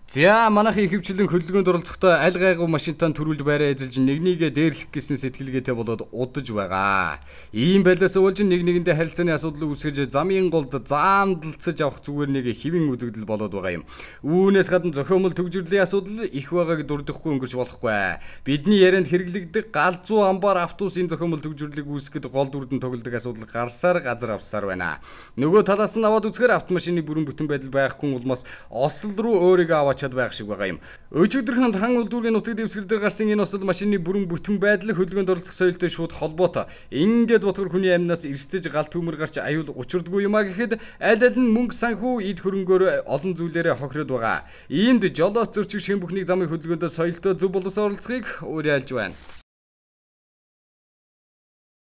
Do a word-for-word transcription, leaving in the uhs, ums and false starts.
За манайхын ихэвчлэн хөдөлгөөнд оролцохдоо аль гайгүй машинтаа төрүүлж байраа эзэлж нэг нэгээ дээрлэх гэсэн сэтгэлгээтэй болоод удаж байгаа. Ийм байлаас болж нэг нэгэндээ харилцааны асуудал үүсгэж замын голд заамдалцаж авах зүгээр нэг хэвэн үзэгдэл болоод байгаа юм. Үүнээс гадна зохиомл төгжрлийн асуудал их байгааг дурдахгүй өнгөрч болохгүй. Бидний ярианд хэрэглэгдэх галзуу амбар автобусын зохиомл төгжрлийг үүсгэхэд гол дүрдэн тоглодог асуудал гарсаар газар авсаар байна. Нөгөө талаас нь аваад үзэхээр автомашины бүрэн бүтэн байдал байхгүй улмаас осол руу өөрийгөө аваад чад байх шиг байгаа юм. Өчигдөрхөн хан үйлдвэрийн нутаг дэвсгэр дээр гарсан энэ осол машины бүрэн бүтэн байдал хөдөлгөөнд оролцох соёлтой шууд холбоотой. Ингээд бодохоор хүний амнаас эрсдэж галт төмөр гарч аюул учирдгүй юм а гэхэд аль аль нь мөнгө санхүү эд хөрөнгөөр олон зүйлээрээ хохироод байгаа. Иймд жолооц зөрчиг шин бүхнийг замын хөдөлгөөнд соёлтой зөв боловсоор оролцохыг уриалж байна.